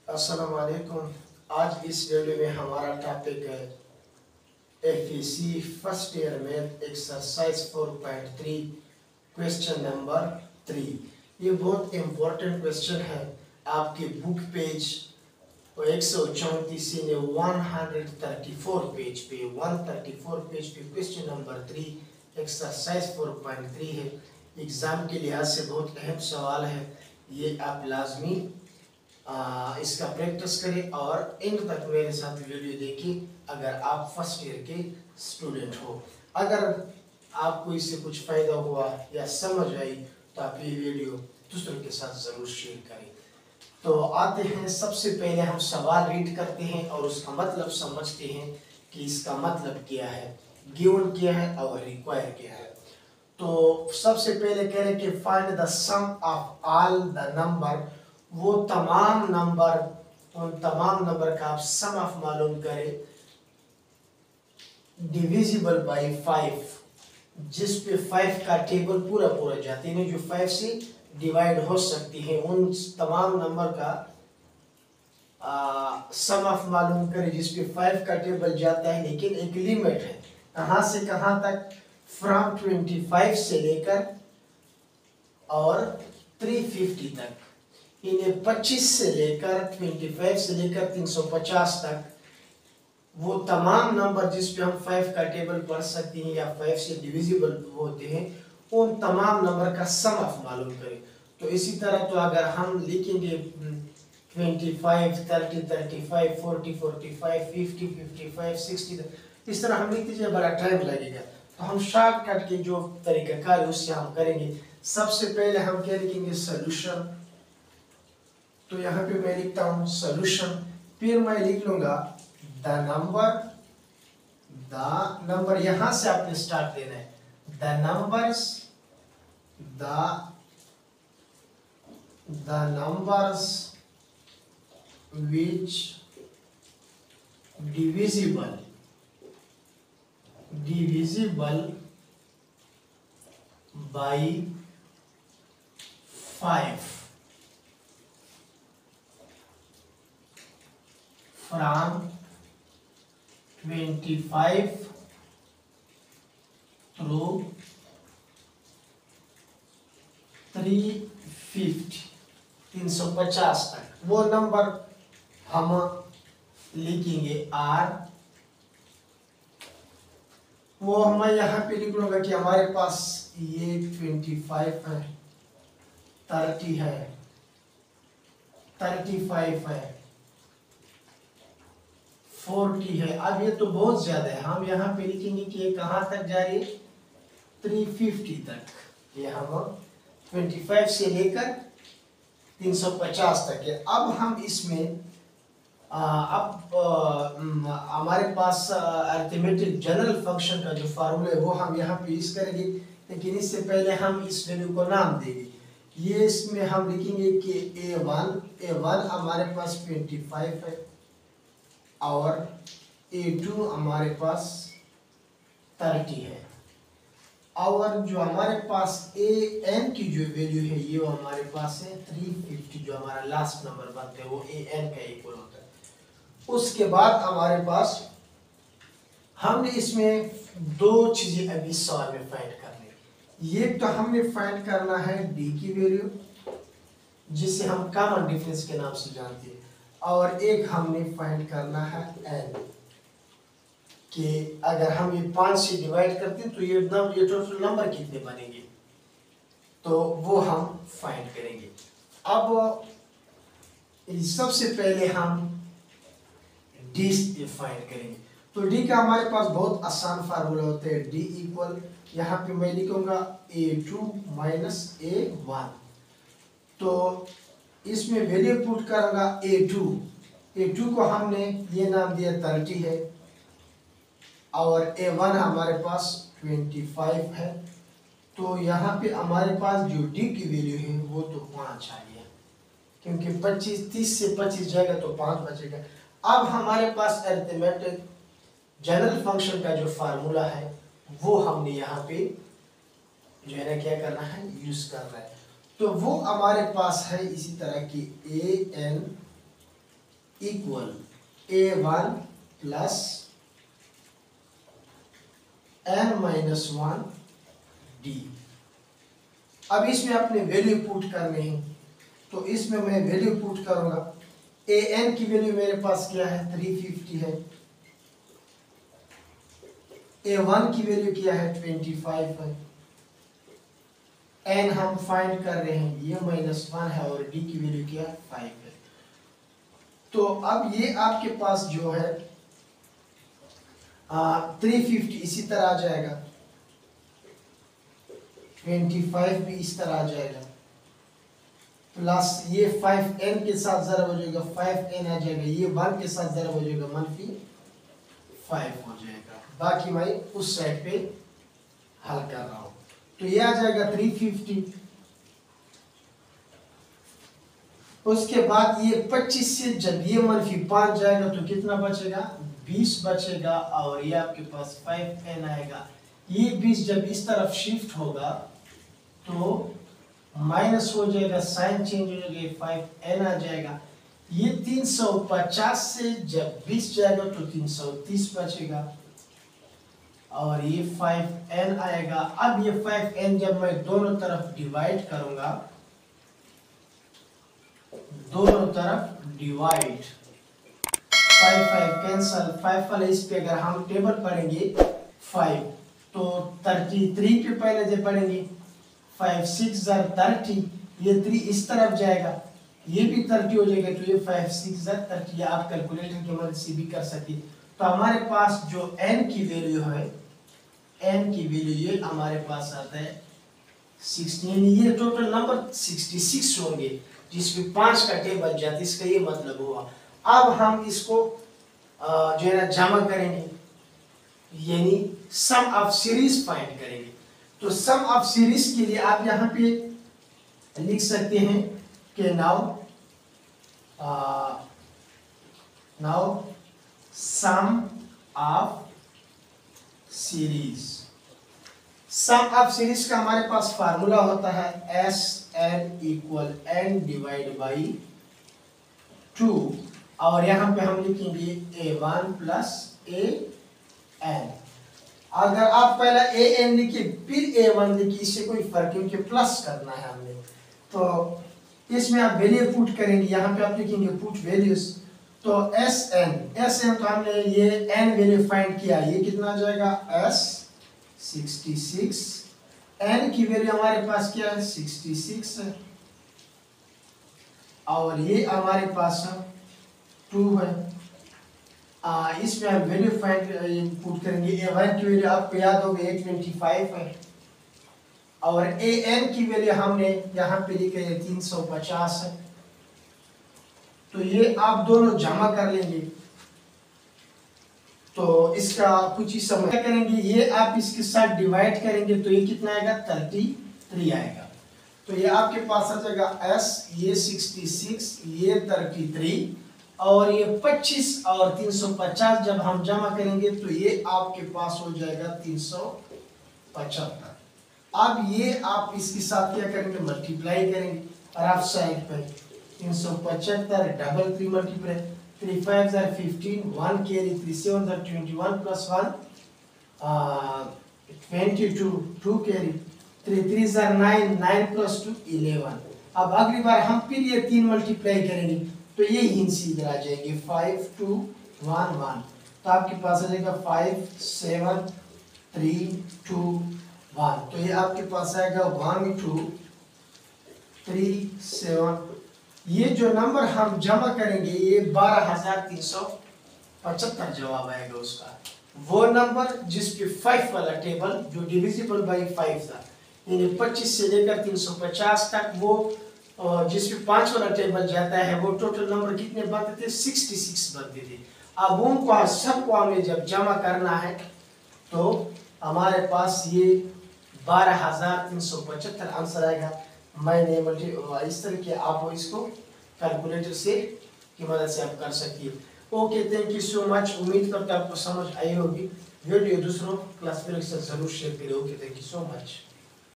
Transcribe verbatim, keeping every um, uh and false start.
अस्सलाम वालेकुम। आज इस वीडियो में हमारा टॉपिक है F E C first year में exercise four point three question number three. ये बहुत इम्पोर्टेंट क्वेश्चन है। आपके बुक पेज एक सौ चौंतीस ने one hundred thirty four page पे वन थर्टी फोर पेज पे question number three exercise four point three है। एग्ज़ाम के लिहाज से बहुत अहम सवाल है। ये आप लाजमी आ, इसका प्रैक्टिस करें और एंड तक मेरे साथ वीडियो देखिए अगर आप फर्स्ट ईयर के स्टूडेंट हो। अगर आपको इससे कुछ फ़ायदा हुआ या समझ आई तो आप ये वीडियो दूसरों के साथ ज़रूर शेयर करें। तो आते हैं, सबसे पहले हम सवाल रीड करते हैं और उसका मतलब समझते हैं कि इसका मतलब क्या है, गिवन क्या है और रिक्वायर क्या है। तो सबसे पहले कह रहे हैं कि find the sum of all the number, वो तमाम नंबर, उन तमाम नंबर का आप सम ऑफ मालूम करें डिविजिबल बाय फाइव, जिस पे फाइव का टेबल पूरा पूरा जाते हैं, जो फाइव से डिवाइड हो सकती है, उन तमाम नंबर का सम ऑफ मालूम करें जिस पे फाइव का टेबल जाता है, लेकिन एक लिमिट है। कहाँ से कहाँ तक? फ्रॉम ट्वेंटी फाइव से लेकर और थ्री फिफ्टी तक। इन्हें पच्चीस से लेकर पच्चीस से लेकर तीन सौ पचास तक वो तमाम नंबर जिस पे हम फाइव का टेबल पढ़ सकते हैं या फाइव से डिविजिबल होते हैं, उन तमाम नंबर का सम ऑफ मालूम करें। तो इसी तरह तो अगर हम लिखेंगे पच्चीस, तीस, पैंतीस, चालीस, पैंतालीस, पचास, पचपन, साठ, इस तरह हम लिखते जाए, बड़ा टाइम लगेगा। तो हम शॉर्टकट के जो तरीकाकार है उससे हम करेंगे। सबसे पहले हम क्या लिखेंगे? सॉल्यूशन। तो यहाँ पे मैं लिखता हूँ सॉल्यूशन, फिर मैं लिख लूंगा द नंबर, द नंबर यहां से आपने स्टार्ट देना है, the numbers, the the numbers which divisible divisible by five from twenty-five through three fifty, तीन सौ पचास तक, वो नंबर हम लिखेंगे आर। वो हम यहाँ पे लिख लूंगा कि हमारे पास ये पच्चीस है, तीस है, पैंतीस है, चालीस है। अब ये तो बहुत ज्यादा है, हम यहाँ पे लिखेंगे कि ये कहाँ तक जा रही है? तीन सौ पचास तक। ये हम पच्चीस से लेकर तीन सौ पचास तक है। अब हम इसमें आ, अब हमारे पास अरिथमेटिक जनरल फंक्शन का जो फार्मूला है वो हम यहाँ पे यूज करेंगे, लेकिन इससे पहले हम इस वैल्यू को नाम देंगे। ये इसमें हम लिखेंगे कि ए वन, ए वन हमारे पास पच्चीस है और ए टू हमारे पास तीस है, और जो हमारे पास ए एन की जो वैल्यू है ये हमारे पास है तीन सौ पचास, जो हमारा लास्ट नंबर बनता है वो ए एन का इक्वल होता है। उसके बाद हमारे पास हमने इसमें दो चीजें अभी सवाल में फाइंड करनी। ये तो हमने फाइंड करना है डी की वैल्यू, जिसे हम कॉमन डिफरेंस के नाम से जानते हैं, और एक हमने फाइंड करना है एन, कि अगर हम ये पांच से डिवाइड करते हैं तो ये नंबर, ये टोटल नंबर कितने बनेंगे, तो वो हम फाइंड करेंगे। अब सबसे पहले हम डी फाइंड करेंगे। तो डी का हमारे पास बहुत आसान फार्मूला होता है, डी इक्वल, यहाँ पे मैं लिखूंगा A two minus A one. तो इसमें वैल्यू पुट करूंगा ए टू, ए टू को हमने ये नाम दिया तीस है, और ए वन हमारे पास पच्चीस है। तो यहाँ पे हमारे पास जो डी की वैल्यू है वो तो पाँच आ गया, क्योंकि पच्चीस, तीस से पच्चीस जाएगा तो पाँच बचेगा। अब हमारे पास अरिथमेटिक जनरल फंक्शन का जो फार्मूला है वो हमने यहाँ पे जो है ना क्या करना है, यूज करना है। तो वो हमारे पास है इसी तरह की A N equal A one plus N minus one D. अब इसमें अपने वैल्यू पुट करने हैं, तो इसमें मैं वैल्यू पुट करूंगा। ए एन की वैल्यू मेरे पास क्या है, थ्री फिफ्टी है। ए वन की वैल्यू क्या है, ट्वेंटी फाइव है। एन हम फाइंड कर रहे हैं, ये माइनस वन है, और डी की वैल्यू क्या है, फाइव है। तो अब ये आपके पास जो है थ्री फिफ्टी इसी तरह आ जाएगा, ट्वेंटी फाइव भी इस तरह आ जाएगा, प्लस ये फाइव एन के साथ जरा हो जाएगा, फाइव एन आ जाएगा, ये वन के साथ जरा हो जाएगा, मनफी फाइव हो जाएगा। बाकी मैं उस साइड पे हल कर रहा हूं, तो ये आ जाएगा थ्री फिफ्टी। उसके बाद ये पच्चीस से जब ये मनफी पांच जाएगा तो कितना बचेगा, बीस बचेगा, और ये आपके पास फाइव एन आएगा। ये बीस जब इस तरफ शिफ्ट होगा तो माइनस हो जाएगा, साइन चेंज हो जाएगा, फाइव एन आ जाएगा। ये तीन सौ पचास से जब बीस जाएगा तो तीन सौ तीस बचेगा, और ये फाइव एन आएगा। अब ये फाइव एन जब मैं दोनों तरफ डिवाइड करूंगा, दोनों तरफ divide, five five cancel, five वाले इस पे अगर हम टेबल पढ़ेंगे फाइव तो थर्टी थ्री पे पहले जो पढ़ेंगे, फाइव सिक्स जर थर्टी, ये थ्री इस तरफ जाएगा, ये भी थर्टी हो जाएगा, तो ये फाइव सिक्स जर थर्टी, आप कैलकुलेटर की मदद से भी कर सकते। तो हमारे पास जो n की वैल्यू है, n की वैल्यू ये हमारे पास आता है सिक्सटीन। ये टोटल नंबर सिक्सटी सिक्स होंगे, जिसमें पांच का टेबल जाती, इसका ये मतलब हुआ। अब हम इसको जो है ना जमा करेंगे, यानी सम ऑफ सीरीज फाइंड करेंगे। तो सम ऑफ सीरीज के लिए आप यहाँ पे लिख सकते हैं कि now now sum of series. Sum of series का हमारे पास फार्मूला होता है S N equal N divide by two, और यहाँ पे हम लिखेंगे A one plus A N. अगर आप पहला ए एन लिखिए फिर ए वन लिखिए, इससे कोई फर्क नहीं, क्योंकि प्लस करना है हमने। तो इसमें आप वैल्यू पुट करेंगे, यहाँ पे आप लिखेंगे पुट वैल्यूज। तो एस एन एस एन तो हमने ये एन वैल्यू फाइंड किया, ये कितना आ जाएगा, एस सिक्सटी सिक्स। एन की वैल्यू हमारे पास क्या है, सिक्सटी सिक्स है, और ये हमारे पास टू है। आ, इसमें हम वैल्यू फाइंड पुट करेंगे। ए वन की वैल्यू आपको याद होगी ए ट्वेंटी फाइव है, और ए एन की वैल्यू हमने यहाँ पे लिखी है तीन सौ पचास है। तो ये आप दोनों जमा कर लेंगे, तो इसका कुछ ही समय करेंगे, ये आप इसके साथ डिवाइड करेंगे तो ये कितना आएगा, थर्टी थ्री आएगा। तो ये आपके पास आ जाएगा एस, ये सिक्सटी सिक्स, ये थर्टी थ्री, और ये पच्चीस और तीन सौ पचास जब हम जमा करेंगे तो ये आपके पास हो जाएगा तीन सौ पचहत्तर। अब ये आप इसके साथ क्या करेंगे, मल्टीप्लाई करेंगे, और आप साइड पर तीन सौ पचहत्तर double three multiply, three five जार fifteen, one carry, three seven जार twenty one plus one twenty two, two carry, three three जार nine, nine plus two eleven. अब अगली बार हम फिर ये तीन मल्टीप्लाई करेंगे तो ये हिंसी इधर आ जाएंगे, फाइव टू वन वन, तो आपके पास आ जाएगा five seven three two one. तो ये आपके पास आएगा वन टू थ्री सेवन। ये जो नंबर हम जमा करेंगे ये बारह हजार तीन सौ पचहत्तर जवाब आएगा उसका, वो नंबर जिसपे फाइव वाला टेबल जो डिविजिबल बाई फाइव था, यानी पच्चीस से लेकर तीन सौ पचास तक, वो जिसपे पांच वाला टेबल जाता है, वो टोटल नंबर कितने बनते थे, सिक्सटी सिक्स बनते थे। अब उनको सबको हमें जब जमा करना है तो हमारे पास ये बारह हजार तीन सौ पचहत्तर आंसर आएगा। मैंने मल्टी इस तरह के आप इसको कैलकुलेटर से की मदद से आप कर सकती है। Okay, thank you so much. उम्मीद करता हूँ आपको समझ आई होगी। वीडियो दूसरों क्लास में जरूर शेयर करें। Okay, thank you so much.